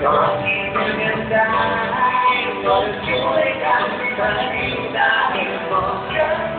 Còn nhìn em gái, còn chuỗi cảm thấy đã hạnh phúc.